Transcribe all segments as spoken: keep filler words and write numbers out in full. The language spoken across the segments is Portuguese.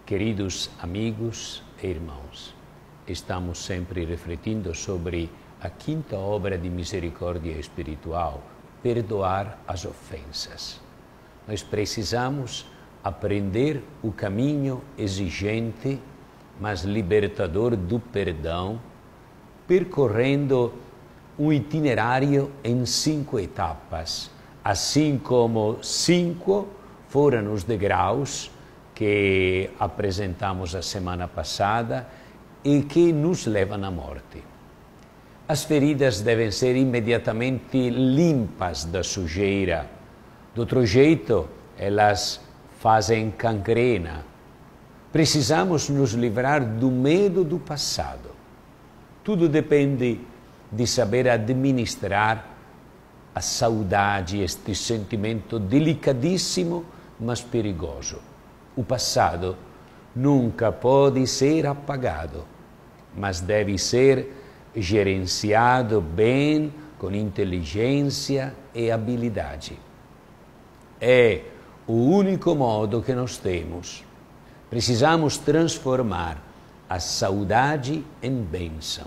Queridos amigos e irmãos, estamos sempre refletindo sobre a quinta obra de misericórdia espiritual, perdoar as ofensas. Nós precisamos aprender o caminho exigente, mas libertador do perdão, percorrendo um itinerário em cinco etapas, assim como cinco foram os degraus que apresentamos a semana passada e que nos levam à morte. As feridas devem ser imediatamente limpas da sujeira. De outro jeito, elas fazem cancrena. Precisamos nos livrar do medo do passado. Tudo depende de saber administrar a saudade, este sentimento delicadíssimo, mas perigoso. O passado nunca pode ser apagado, mas deve ser gerenciado bem, com inteligência e habilidade. É o único modo que nós temos. Precisamos transformar a saudade em bênção.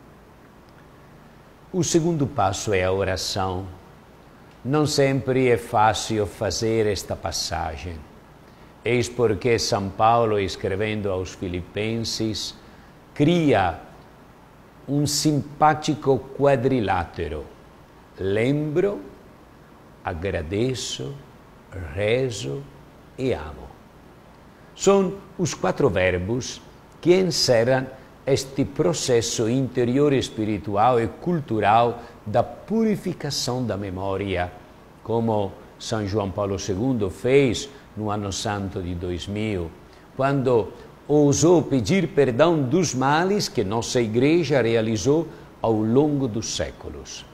O segundo passo é a oração. Não sempre é fácil fazer esta passagem. Eis porque São Paulo, escrevendo aos Filipenses, cria um simpático quadrilátero. Lembro, agradeço, rezo e amo. São os quatro verbos que encerram este processo interior espiritual e cultural da purificação da memória, como São João Paulo segundo fez no ano santo de dois mil, quando ousou pedir perdão dos males que nossa Igreja realizou ao longo dos séculos.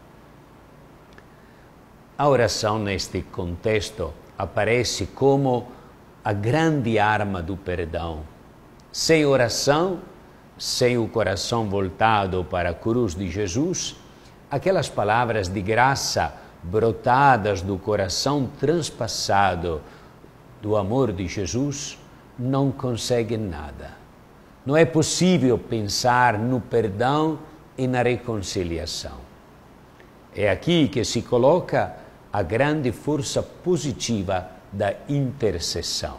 A oração, neste contexto, aparece como a grande arma do perdão. Sem oração, sem o coração voltado para a cruz de Jesus, aquelas palavras de graça brotadas do coração transpassado do amor de Jesus não conseguem nada. Não é possível pensar no perdão e na reconciliação. É aqui que se coloca a grande força positiva da intercessão.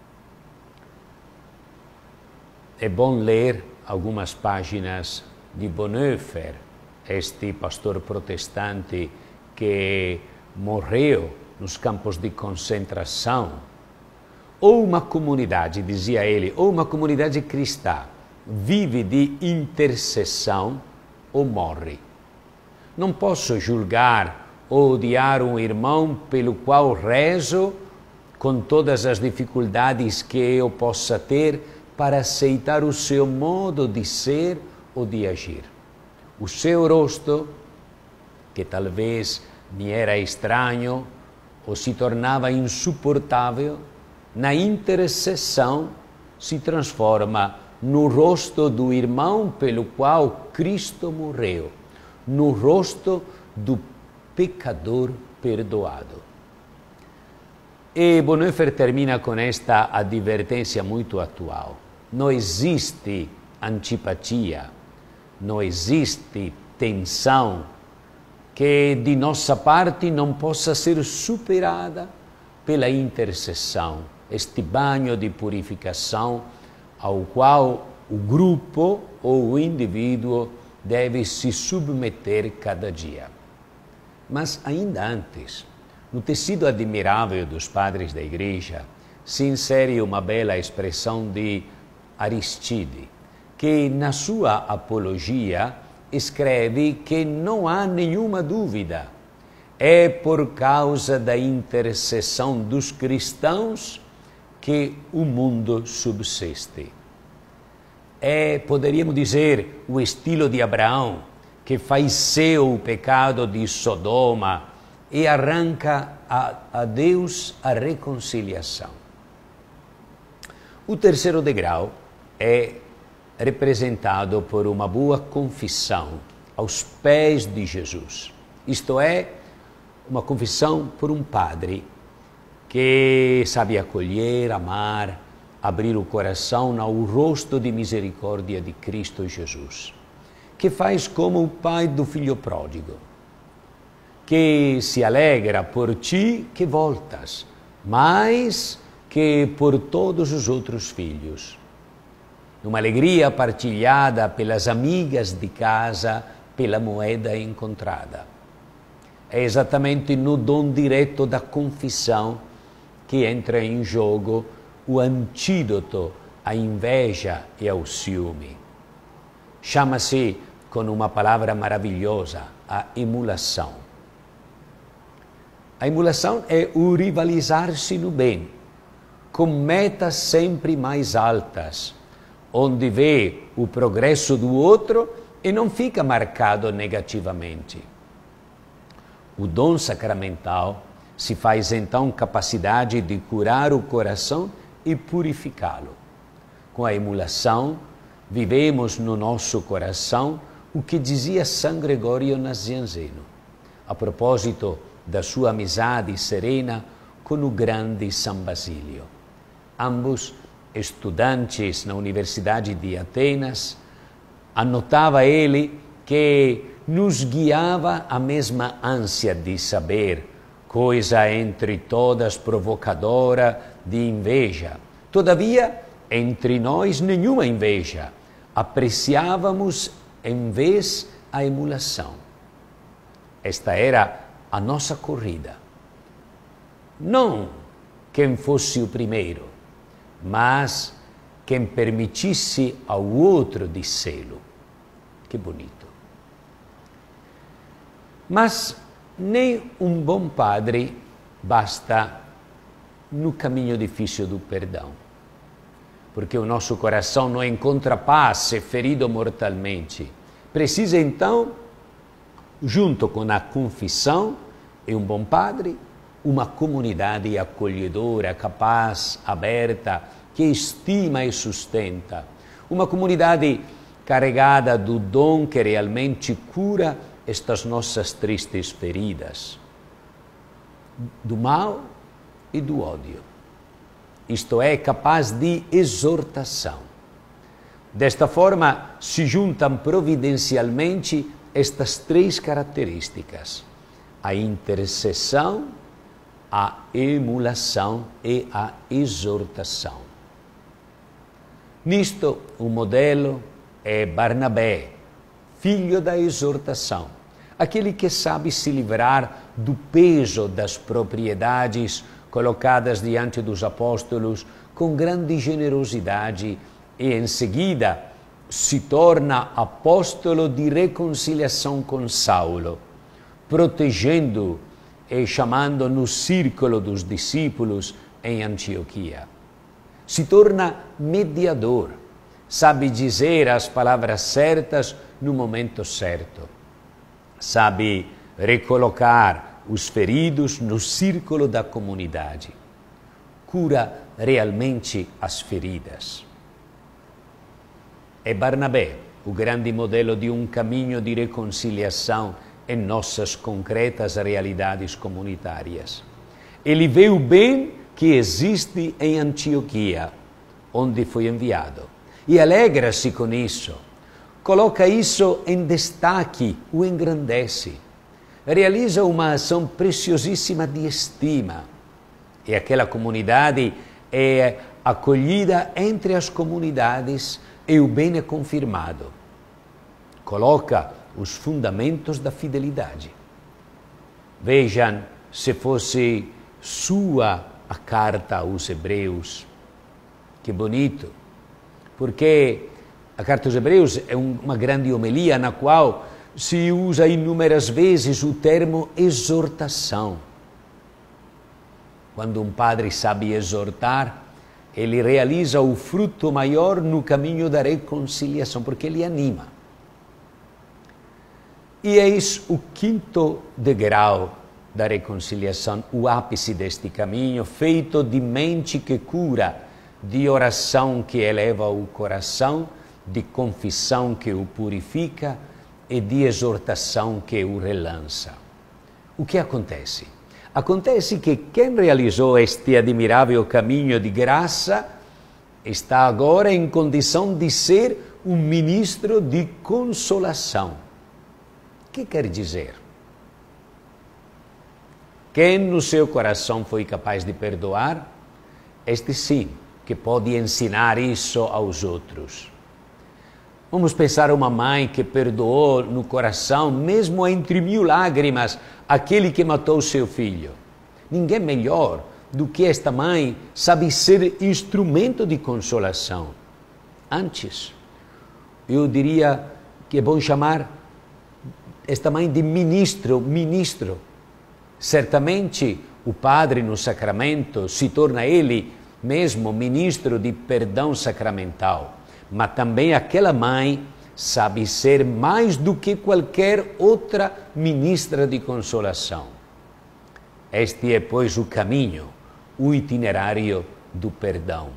É bom ler algumas páginas de Bonhoeffer, este pastor protestante que morreu nos campos de concentração. Ou uma comunidade, dizia ele, ou uma comunidade cristã vive de intercessão ou morre. Não posso julgar ou odiar um irmão pelo qual rezo com todas as dificuldades que eu possa ter para aceitar o seu modo de ser ou de agir. O seu rosto, que talvez me era estranho ou se tornava insuportável, na intercessão se transforma no rosto do irmão pelo qual Cristo morreu, no rosto do pecador perdoado. E Bonhoeffer termina com esta advertência muito atual. Não existe antipatia, não existe tensão que de nossa parte não possa ser superada pela intercessão, este banho de purificação ao qual o grupo ou o indivíduo deve se submeter cada dia. Mas ainda antes, no tecido admirável dos padres da Igreja, se insere uma bela expressão de Aristide, que na sua apologia escreve que não há nenhuma dúvida. É por causa da intercessão dos cristãos que o mundo subsiste. É, poderíamos dizer, o estilo de Abraão, que faz seu o pecado de Sodoma e arranca a, a Deus a reconciliação. O terceiro degrau é representado por uma boa confissão aos pés de Jesus. Isto é, uma confissão por um padre que sabe acolher, amar abrir o coração ao rosto de misericórdia de Cristo Jesus, que faz como o pai do filho pródigo, que se alegra por ti que voltas, mais que por todos os outros filhos. Numa alegria partilhada pelas amigas de casa, pela moeda encontrada. É exatamente no dom direto da confissão que entra em jogo o antídoto à inveja e ao ciúme. Chama-se, com uma palavra maravilhosa, a emulação. A emulação é o rivalizar-se no bem, com metas sempre mais altas, onde vê o progresso do outro e não fica marcado negativamente. O dom sacramental se faz então capacidade de curar o coração e purificá-lo. Com a emulação, vivemos no nosso coração o que dizia São Gregório Nazianzeno, a propósito da sua amizade serena com o grande São Basílio. Ambos estudantes na Universidade de Atenas, anotava ele que nos guiava a mesma ânsia de saber, coisa entre todas provocadora de inveja. Todavia, entre nós nenhuma inveja, apreciávamos em vez a emulação. Esta era a nossa corrida. Não quem fosse o primeiro, mas quem permitisse ao outro dissê-lo. Que bonito. Mas nem um bom padre basta no caminho difícil do perdão, porque o nosso coração não encontra paz se ferido mortalmente. Precisa então, junto com a confissão e um bom padre, uma comunidade acolhedora, capaz, aberta, que estima e sustenta. Uma comunidade carregada do dom que realmente cura estas nossas tristes feridas, do mal e do ódio. Isto é, capaz de exortação. Desta forma, se juntam providencialmente estas três características: a intercessão, a emulação e a exortação. Nisto, o modelo é Barnabé, filho da exortação, aquele que sabe se livrar do peso das propriedades colocadas diante dos apóstolos com grande generosidade e, em seguida, se torna apóstolo de reconciliação com Saulo, protegendo e chamando no círculo dos discípulos em Antioquia. Se torna mediador, sabe dizer as palavras certas no momento certo, sabe recolocar os feridos no círculo da comunidade, cura realmente as feridas. É Barnabé o grande modelo de um caminho de reconciliação em nossas concretas realidades comunitárias. Ele vê o bem que existe em Antioquia, onde foi enviado, e alegra-se com isso, coloca isso em destaque, o engrandece, realiza uma ação preciosíssima de estima, e aquela comunidade é acolhida entre as comunidades e o bem é confirmado. Coloca os fundamentos da fidelidade. Vejam, se fosse sua a carta aos Hebreus, que bonito, porque a carta aos Hebreus é uma grande homilia na qual se usa inúmeras vezes o termo exortação. Quando um padre sabe exortar, ele realiza o fruto maior no caminho da reconciliação, porque ele anima. E eis o quinto degrau da reconciliação, o ápice deste caminho, feito de mente que cura, de oração que eleva o coração, de confissão que o purifica e de exortação que o relança. O que acontece? Acontece que quem realizou este admirável caminho de graça está agora em condição de ser um ministro de consolação. O que quer dizer? Quem no seu coração foi capaz de perdoar, este sim, que pode ensinar isso aos outros. Vamos pensar uma mãe que perdoou no coração, mesmo entre mil lágrimas, aquele que matou seu filho. Ninguém melhor do que esta mãe sabe ser instrumento de consolação. Antes, eu diria que é bom chamar esta mãe de ministro, ministro. Certamente o padre no sacramento se torna ele mesmo ministro de perdão sacramental, mas também aquela mãe sabe ser mais do que qualquer outra ministra de consolação. Este é, pois, o caminho, o itinerário do perdão.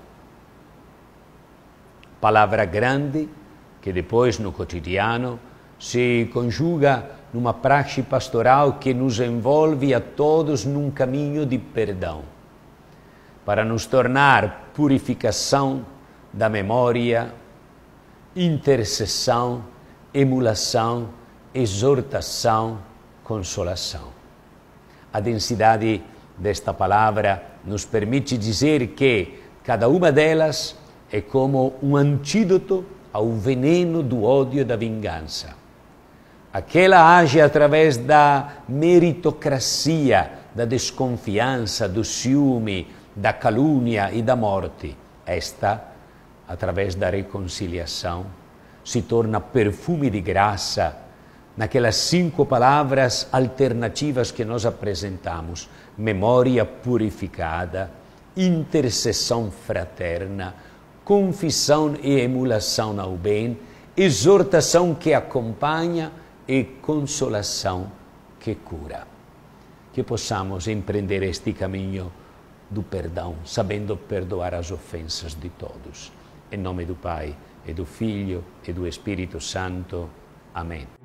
Palavra grande que depois no cotidiano se conjuga numa praxe pastoral que nos envolve a todos num caminho de perdão, para nos tornar purificação da memória, intercessão, emulação, exortação, consolação. A densidade desta palavra nos permite dizer que cada uma delas é como um antídoto ao veneno do ódio e da vingança. Aquela age através da meritocracia, da desconfiança, do ciúme, da calúnia e da morte. Esta, através da reconciliação, se torna perfume de graça naquelas cinco palavras alternativas que nós apresentamos: memória purificada, intercessão fraterna, confissão e emulação ao bem, exortação que acompanha e consolação que cura. Que possamos empreender este caminho do perdão, sabendo perdoar as ofensas de todos. Em nome do Pai, e do Filho, e do Espírito Santo. Amém.